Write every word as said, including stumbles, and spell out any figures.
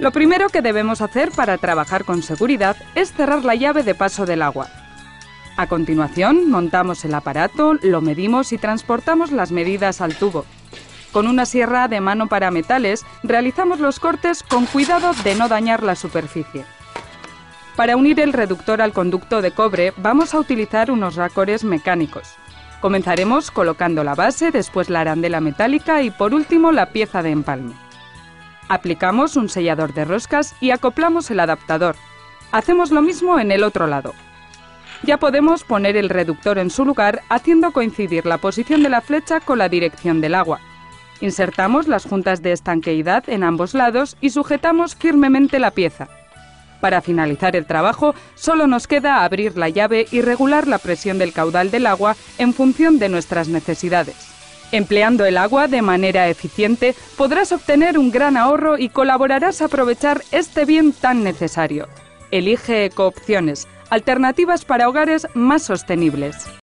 Lo primero que debemos hacer para trabajar con seguridad es cerrar la llave de paso del agua. A continuación, montamos el aparato, lo medimos y transportamos las medidas al tubo. Con una sierra de mano para metales, realizamos los cortes con cuidado de no dañar la superficie. Para unir el reductor al conducto de cobre, vamos a utilizar unos rácores mecánicos. Comenzaremos colocando la base, después la arandela metálica y por último la pieza de empalme. Aplicamos un sellador de roscas y acoplamos el adaptador. Hacemos lo mismo en el otro lado. Ya podemos poner el reductor en su lugar haciendo coincidir la posición de la flecha con la dirección del agua. Insertamos las juntas de estanqueidad en ambos lados y sujetamos firmemente la pieza. Para finalizar el trabajo, solo nos queda abrir la llave y regular la presión del caudal del agua en función de nuestras necesidades. Empleando el agua de manera eficiente, podrás obtener un gran ahorro y colaborarás a aprovechar este bien tan necesario. Elige Ecoopciones, alternativas para hogares más sostenibles.